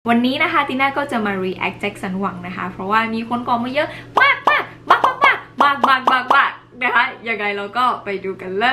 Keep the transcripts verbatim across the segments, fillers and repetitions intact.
วันนี้นะคะติน่าก็จะมา react แจ็คสันหวังนะคะเพราะว่ามีคนกอมาเยอะมากมากมากมากมากมากมากมากนะคะยังไงเราก็ไปดูกันเลย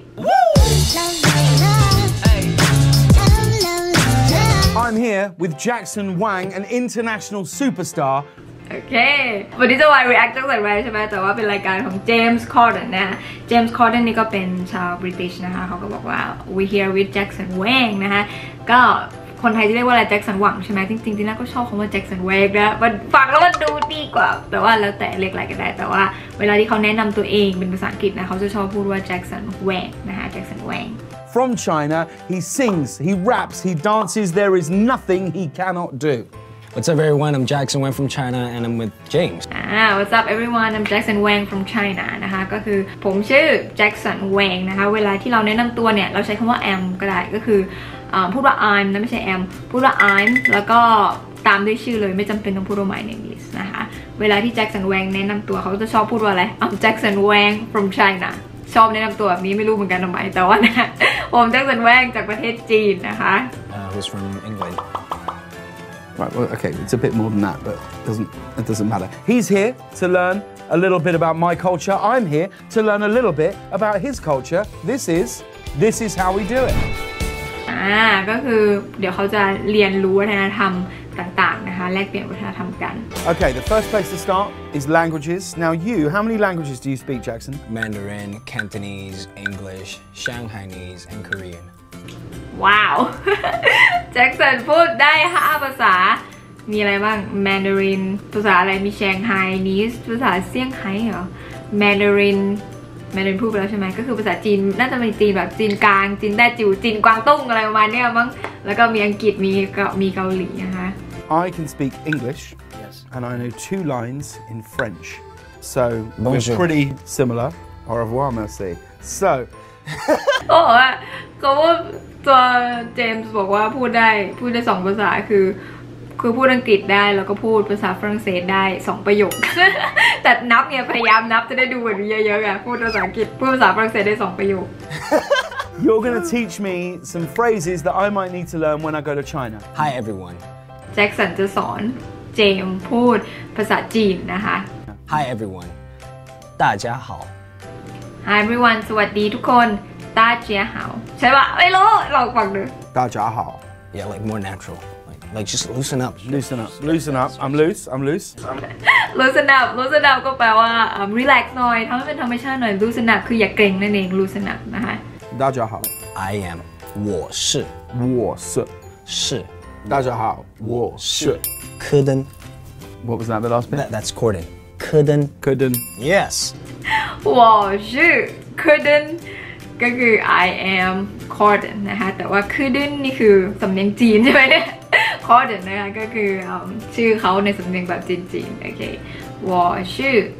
I'm here with Jackson Wang, an international superstar. โอเควันนี้จะมา react แจ็คสันแวงใช่ไหมแต่ว่าเป็นรายการของเจมส์คอร์เดนนะเจมส์คอร์เดนนี่ก็เป็นชาวบริติชนะคะเขาก็บอกว่า we here with Jackson Wang นะคะก็คนไทยจะเรียกว่าอะไรแจ็คสันหวังใช่ไหมจริงๆติน่าก็ชอบคำว่าแจ็คสันแวงนะมันฟังแล้วมันดูดีกว่าแต่ว่าแล้วแต่เรียกอะไรก็ได้แต่ว่าเวลาที่เขาแนะนำตัวเองเป็นภาษาอังกฤษนะเขาจะชอบพูดว่าแจ็คสันแวงนะคะแจ็คสันแวง From China, he sings, he raps, he dances. There is nothing he cannot do. What's up, everyone? I'm Jackson Wang from China, and I'm with James. Ah, what's up, everyone? I'm Jackson Wang from China นะคะก็คือผมชื่อ Jackson Wang นะคะเวลาที่เราแนะนำตัวเนี่ยเราใช้คำว่า am ก็ได้ก็คือพูดว่า I'm นะไม่ใช่ am พูดว่า I'm แล้วก็ตามด้วยชื่อเลยไม่จำเป็นต้องพูดว่า my name is นะคะเวลาที่ Jackson Wang แนะนำตัวเขาจะชอบพูดว่าอะไร I'm Jackson Wang from China ชอบแนะนำตัวแบบนี้ไม่รู้เหมือนกันทำไมแต่ว่านะผม Jackson Wang จากประเทศจีนนะคะ Uh, who's from England? Right, well, okay, it's a bit more than that, but it doesn't, it doesn't matter. He's here to learn a little bit about my culture. I'm here to learn a little bit about his culture. This is, this is how we do it. อ่าก็คือเดี๋ยวเขาจะเรียนรู้วัฒนธรรมต่างๆนะคะแลกเปลี่ยนวัฒนธรรมกัน Okay, the first place to start is languages. Now you, how many languages do you speak, Jackson? Mandarin, Cantonese, English, Shanghainese, and Korean. ว้าว แจ็คสันพูดได้ห้าภาษามีอะไรบ้าง Mandarin ภาษาอะไรมี Shanghainese ภาษาเซี่ยงไฮ้เหรอ Mandarin Mandarin พูดไปแล้วใช่ไหมก็คือภาษาจีนน่าจะเป็นจีนแบบจีนกลางจีนแต้จิ๋วจีนกวางตุ้งอะไรประมาณนี้มั้งแล้วก็มีอังกฤษมีมีเกาหลีนะคะ I can speak English, yes, and I know two lines in French. So Bonjour. we're pretty similar. Au revoir, merci. So โอ้โหเขาว่าตัวเจมส์บอกว่าพูดได้พูดได้สองภาษาคือคือพูดอังกฤษได้แล้วก็พูดภาษาฝรั่งเศสได้สองประโยค แต่นับเนี่ยพยายามนับจะได้ดูเหมือนเยอะๆอะพูดภาษาอังกฤษพูดภาษาฝรั่งเศสได้สองประโยค you're going to teach me some phrases that I might need to learn when I go to China. Hi, everyone. แจ็คสันจะสอนเจมส์พูดภาษาจีนนะคะ Hi, everyone. 大家好 Hi everyone สวัสดีทุกคนตาเจียหาวใช่ปะไม่รู้ลองฟังดู大家好 Yeah, like more natural. Like, like just loosen up. Loosen up. Loosen up. I'm loose. I'm loose. loosen up loosen up ก็แปลว่า relax หน่อยทำให้เป็นธรรมชาติหน่อย loosen up คืออย่าเกร็งนั่นเอง loosen up นะคะ大家好 I am. 我是我是是大家好我是柯登 What was that, the last bit? That, that's Corden. 柯登 Couldn't. Yes. 我是 couldn't ก็คือ I am Corden นะคะแต่ว่า couldn't นี่คือสำเนียงจีนใช่ไหมเนี่ย Corden นะคะก็คือชื่อเขาในสำเนียงแบบจีนๆโอเค我是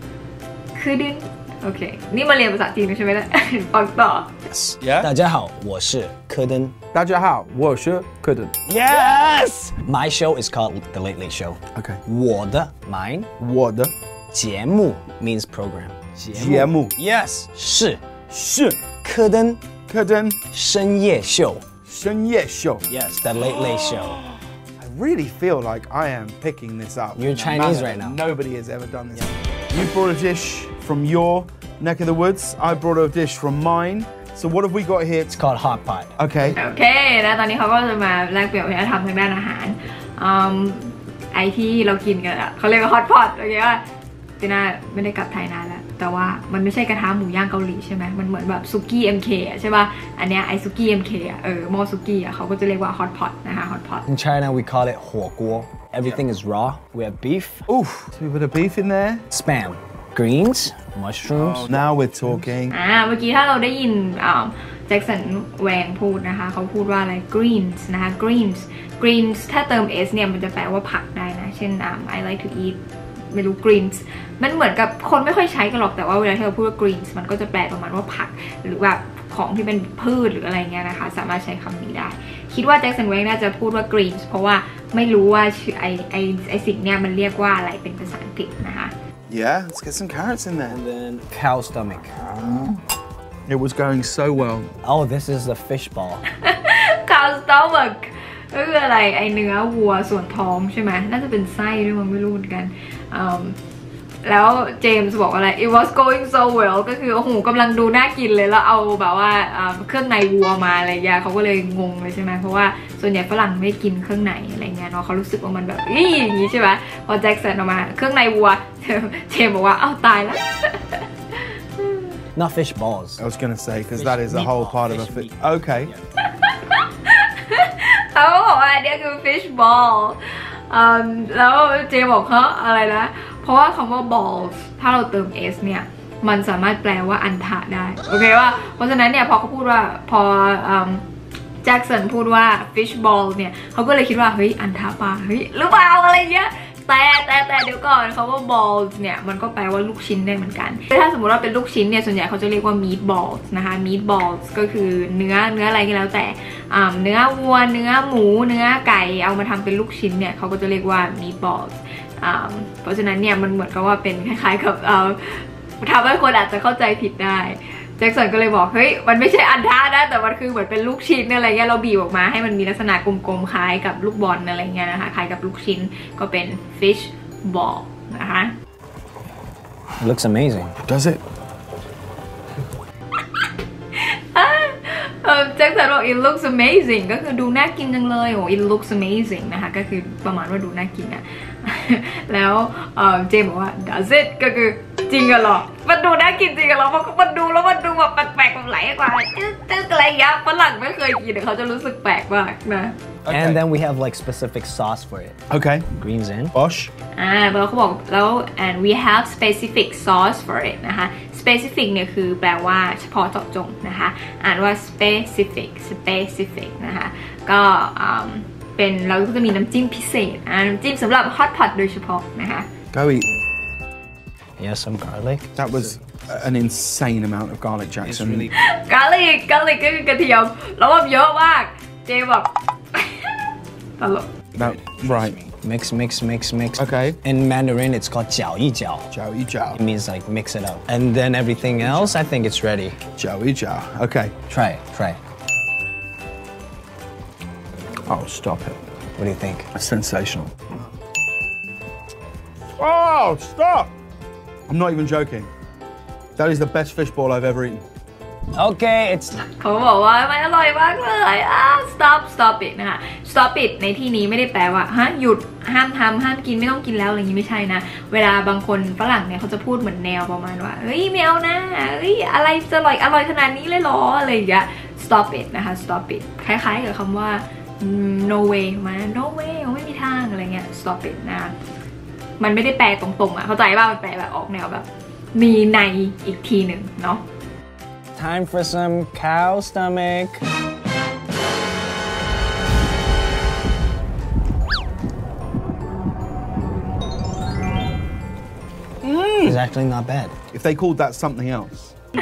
couldn't โอเคนี่มาเรียนภาษาจีนใช่ไหมเนี่ยฟังต่อ Yes. Yeah? 大家好，我是柯登。 大家好我是 Couldn't. Yes. My show is called The Late Late Show. Okay. 我的 mine 我的节目 means program. 节目 Yes. 是是柯登柯登深夜秀。 深夜秀 Yes. The Late Late Show. I really feel like I am picking this up. You're in a Chinese manner right now. that Nobody has ever done this. You brought a dish from your neck of the woods. I brought a dish from mine. So what have we got here? It's called hot pot. Okay. โอเคแล้วตอนนี้เขาก็จะมาแลกเปลี่ยนวัฒนธรรมทางด้านอาหารไอที่เรากินกันอะเขาเรียกว่าฮอตพอตโอเคว่าติน่าไม่ได้กลับไทยนานแล้วแต่ว่ามันไม่ใช่กระทะหมูย่างเกาหลีใช่ไหมมันเหมือนแบบซุกี้ เอ็ม เค อะใช่ป่ะอันเนี้ยไอซุกี้ เอ็ม เค อะเออหม้อซุกี้อะเขาก็จะเรียกว่าฮอตพอตนะคะฮอตพอต In China, we call it 火锅. Everything is raw. We have beef, Oof. So we put a beef in there. spam, greens, mushrooms. Oh, now we're talking. อ่าเมื่อกี้ถ้าเราได้ยินแจ็คสันแวงพูดนะคะเขาพูดว่าอะไร greens นะคะ greens greens ถ้าเติม s เนี่ยมันจะแปลว่าผักได้นะเช่น I like to eat ไม่รู้ greens มันเหมือนกับคนไม่ค่อยใช้กันหรอกแต่ว่าเวลาที่เราพูดว่า greens มันก็จะแปลประมาณว่าผักหรือว่าของที่เป็นพืชหรืออะไรเงี้ยนะคะสามารถใช้คำนี้ได้คิดว่าแจ็คสันแวงน่าจะพูดว่า greens เพราะว่าไม่รู้ว่าไอไอไอสิ่งเนี้ยมันเรียกว่าอะไรเป็นภาษาอังกฤษนะคะ Yeah, let's get some carrots in there. And then cow stomach. It was going so well. Oh, this is the fish ball. cow stomach ก็คืออะไรไอเนื้อวัวส่วนท้องใช่ไหมน่าจะเป็นไส้ด้วยมันไม่รู้เหมือนกันแล้วเจมส์บอกอะไร it was going so well ก็คือโอ้โหกำลังดูน่ากินเลยแล้วเอาแบบว่าเครื่องในวัวมาอะไรอย่างเงี้ยเขาก็เลยงงเลยใช่ไหมเพราะว่าส่วนใหญ่ฝรั่งไม่กินเครื่องในอะไรเงี้ยเนาะเขารู้สึกว่ามันแบบอีอย่างงี้ใช่ไหมพอแจ็คสันออกมาเครื่องในวัวเจมส์บอกว่าเอ้าตายแล้ว not fish balls I was gonna say because that is a whole part of a fish okay เขาบอกว่าเนี่ยคือ fish ball แล้วเจมส์บอกเขาอะไรนะเพราะว่าคำว่า balls ถ้าเราเติม s เนี่ยมันสามารถแปลว่าอันทะได้โอเคว่าเพราะฉะนั้นเนี่ยพอเขาพูดว่าพอแจ็คสันพูดว่า fish ball เนี่ยเขาก็เลยคิดว่าเฮ้ยอันทะปลาเฮ้ยหรือเปล่าอะไรเงี้ยแต่แต่แต่เดี๋ยวก่อนคำว่า balls เนี่ยมันก็แปลว่าลูกชิ้นได้เหมือนกันถ้าสมมติว่าเป็นลูกชิ้นเนี่ยส่วนใหญ่เขาจะเรียกว่า meat balls นะคะ meat balls ก็คือเนื้อเนื้ออะไรก็แล้วแต่เนื้อวัวเนื้อหมูเนื้อไก่เอามาทำเป็นลูกชิ้นเนี่ยเขาก็จะเรียกว่า meat ballsเพราะฉะนั้นเนี่ยมันเหมือนกับว่าเป็นคล้ายๆกับทำให้คนอาจจะเข้าใจผิดได้แจ็คสันก็เลยบอกเฮ้ยมันไม่ใช่อันทะนะแต่มันคือเหมือนเป็นลูกชิ้นอะไรเงี้ยเราบีบออกมาให้มันมีลักษณะกลมๆคล้ายกับลูกบอลอะไรเงี้ยนะคะคล้ายกับลูกชิ้นก็เป็น fish ball นะคะ looks amazing does it แจ็คสันบอก it looks amazing ก็คือดูน่ากินจังเลยโอ้ it looks amazing นะคะก็คือประมาณว่าดูน่ากินอะแล้วเจมบอกว่า does it ก็คือจริงเหรอมันดูน่ากินจริงเหรอมันดูแล้วมันดูแบบแปลกๆแบบไหลกว่าตึ๊กๆอะไรยับฝรั่งไม่เคยกินเขาจะรู้สึกแปลกมากนะ and then we have like specific sauce for it okay greens in Bosch อ่าแล้วเขาบอกแล้ว and we have specific sauce for it นะคะ specific เนี่ยคือแปลว่าเฉพาะเจาะจงนะคะอ่านว่า specific specific นะคะก็เป็นเราก็จะมีน้ำจิ้มพิเศษอ่าน้ำจิ้มสำหรับ hot pot โดยเฉพาะนะคะ go eat yeah some garlic that was an insane amount of garlic Jackson garlic garlic ก็คือกระเทียมแล้วมันเยอะมากเจแบบตลก that right mix mix mix mix okay in Mandarin it's called 搅一搅搅一搅 it means like mix it up and then everything else I think it's ready 搅一搅 okay try it try it oh stop it what do you think that's sensational oh stop I'm not even joking that is the best fish ball I've ever eaten okay it's เขาบอกว่ามันอร่อยมากเลยอ่ะ stop stop it นะคะ stop it ในที่นี้ไม่ได้แปลว่าฮะหยุดห้ามทำห้ามกินไม่ต้องกินแล้วอะไรอย่างนี้ไม่ใช่นะเวลาบางคนฝรั่งเนี่ยเขาจะพูดเหมือนแนวประมาณว่าเฮ้ยไม่เอานะเฮ้ยอะไรจะอร่อยอร่อยขนาดนี้เลยหรออะไรอย่างเงี้ย stop it นะคะ stop it คล้ายๆกับคำว่า no way มา no way ไม่มีทางอะไรเงี้ย stop it นะมันไม่ได้แปลตรงๆอ่ะเข้าใจป่ะมันแปลแบบออกแนวแบบมีในอีกทีหนึ่งเนาะ time for some cow stomach mm. It's actually not bad if they called that something else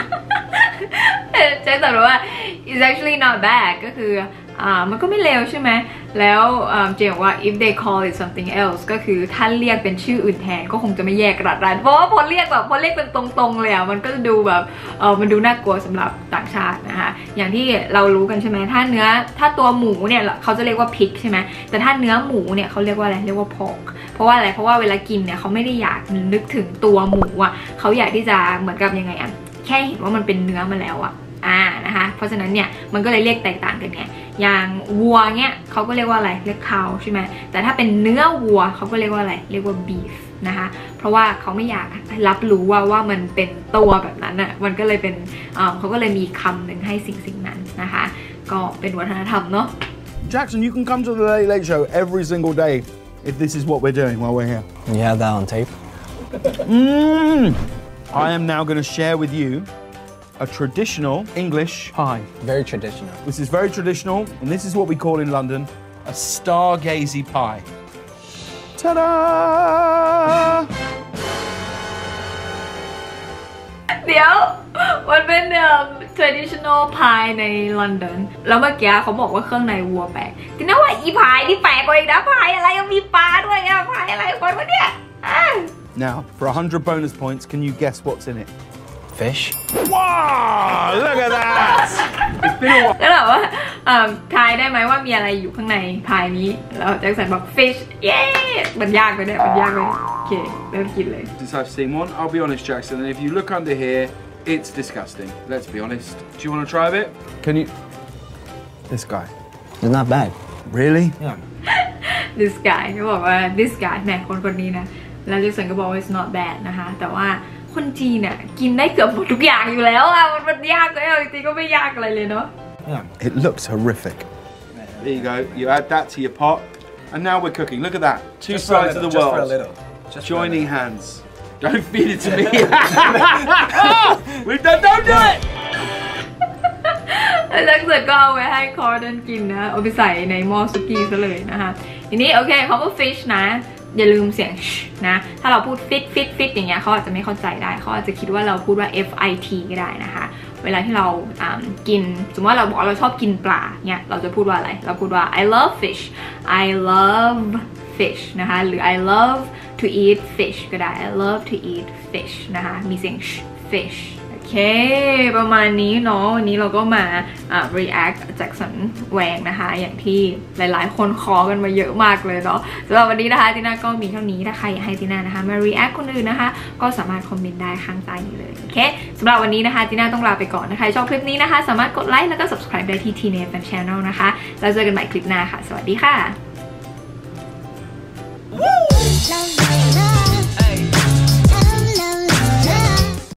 ใช่แต่ว่า it's actually not bad ก็คืออ่ามันก็ไม่เลวใช่ไหมแล้วเจมบอกว่า if they call it something else ก็คือถ้าเรียกเป็นชื่ออื่นแทนก็คงจะไม่แยกกระดานเพราะว่าพอเรียกแบบพอเรียกเป็นตรงๆเลยอ่ะมันก็จะดูแบบเออมันดูน่ากลัวสำหรับต่างชาตินะคะอย่างที่เรารู้กันใช่ไหมถ้าเนื้อถ้าตัวหมูเนี่ยเขาจะเรียกว่า pig ใช่ไหมแต่ถ้าเนื้อหมูเนี่ยเขาเรียกว่าอะไรเรียกว่า pork เพราะว่าอะไรเพราะว่าเวลากินเนี่ยเขาไม่ได้อยากนึกถึงตัวหมูอ่ะเขาอยากที่จะเหมือนกับยังไงอ่ะแค่เห็นว่ามันเป็นเนื้อมาแล้วอ่ะอ่านะคะเพราะฉะนั้นเนี่ยมันก็เลยเรียกแตกต่างกันไงอย่างวัวเนี่ยเขาก็เรียกว่าอะไรเรียก cow ใช่ไหมแต่ถ้าเป็นเนื้อวัวเขาก็เรียกว่าอะไรเรียกว่า beef นะคะเพราะว่าเขาไม่อยากรับรู้ว่าว่ามันเป็นตัวแบบนั้นอ่ะมันก็เลยเป็นเขาก็เลยมีคำหนึ่งให้สิ่งสิ่งนั้นนะคะก็เป็นวัฒนธรรมเนาะ Jackson you can come to the Late Late Show every single day if this is what we're doing while we're here you have that on tape mm. I am now going to share with you a traditional English pie. Very traditional. This is very traditional, and this is what we call in London a stargazy pie. Ta-da! เดี๋ยวมันเป็น traditional pie ในลอนดอนแล้วเมื่อกี้เขาบอกว่าเครื่องในวัวแปลกทีนั้นว่าอีพายนี่แปลกกว่าอีกนะพายอะไรมีปลาด้วยอะพายอะไรคนวะเนี่ย Now for one hundred bonus points can you guess what's in it Fish. Wow, look at that. It's been a while. ก็แบบว่าทายได้ไหมว่ามีอะไรอยู่ข้างในพายนี้แล้วแจ็คสันบอก fish เย้มันยากไปเนี่ยมันยากไปโอเคเริ่มกินเลย Since I've seen one, I'll be honest, Jackson, and if you look under here, it's disgusting. Let's be honest. Do you want to try a bit? Can you? This guy. It's not bad. Really? Yeah. this guy เขาบอกว่า this guy แหมคนคนนี้นะแล้วแจ็คสันก็บอกว่า it's not bad นะคะแต่ว่าคนจีนน่ะกินได้เกือบหมดทุกอย่างอยู่แล้วอ่ะมันมันยากเลยจริงๆก็ไม่ยากอะไรเลยเนาะ Yeah. It looks horrific. There you go. You add that to your pot, and now we're cooking. Look at that. Two Just for a sides little, of the just world. for a little. Just for a Joining little. hands. Don't feed it to me. We've done. Don't do it. แล้วแจ็คสันก็เอาไว้ให้คอร์ดันกินนะเอาไปใส่ในหม้อซุกี้ซะเลยนะคะทีนี้โอเคเขาก็ fish นะอย่าลืมเสียงนะถ้าเราพูด fit fit fit อย่างเงี้ยเขาอาจจะไม่เข้าใจได้เขาอาจจะคิดว่าเราพูดว่า fit ก็ได้นะคะเวลาที่เรากินสมมติว่าเราบอกเราชอบกินปลาเนี่ยเราจะพูดว่าอะไรเราพูดว่า I love fish I love fish นะคะหรือ I love to eat fish ก็ได้ I love to eat fish นะคะมีเสียง fishโอเคประมาณนี้เนาะวันนี้เราก็มา react แจ็คสันแวงนะคะอย่างที่หลายๆคนขอกันมาเยอะมากเลยเนาะสำหรับวันนี้นะคะติน่าก็มีเท่านี้ถ้าใครอยากให้ติน่านะคะมา react คนอื่นนะคะก็สามารถคอมเมนต์ได้ข้างใต้นี้เลยโอเคสำหรับวันนี้นะคะติน่าต้องลาไปก่อนนะคะชอบคลิปนี้นะคะสามารถกดไลค์แล้วก็ subscribe ได้ที่ ที เน Fan Channel นะคะแล้วเจอกันใหม่คลิปหน้าค่ะสวัสดีค่ะ